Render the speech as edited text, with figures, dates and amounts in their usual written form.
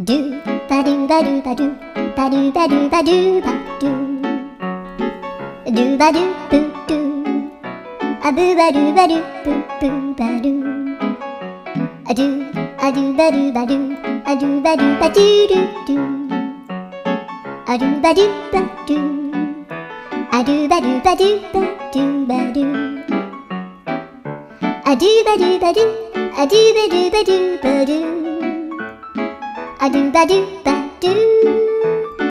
ドゥバドゥバドゥバドゥバドゥバドゥバドゥバドゥドゥバドゥブドゥアブバドゥバドゥブブバドゥアドゥアドゥバドゥバドゥアドゥバドゥバドゥドゥドゥアドゥバドゥバドゥアドゥバドゥバドゥバドゥバドゥアドゥバドゥバドゥアドゥバドゥバドゥバドゥアドゥバドゥバドゥ